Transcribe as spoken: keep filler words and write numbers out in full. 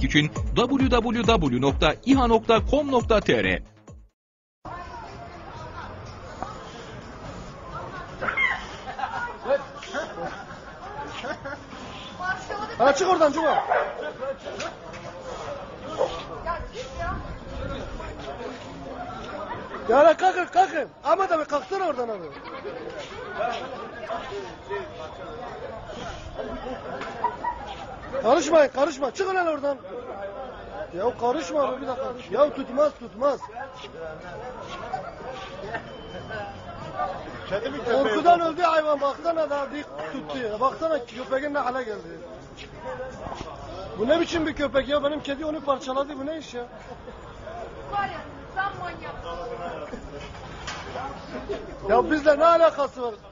etmek için double-u double-u double-u nokta i h a nokta com nokta t r. Ha çık oradan Cuma. Ya lan kalkın kalkın. Ahmet abi kalksana oradan abi. Karışmayın karışma. Çıkın lan oradan. Ya karışma abi bir dakika. Ya tutmaz tutmaz. Korkudan öldü hayvan, baksana daha dik tuttu. Baksana köpeğin ne hale geldi. Bu ne biçim bir köpek ya, benim kedi onu parçaladı, bu ne iş ya? Var ya, sen manyak. Ya bizle ne alakası var?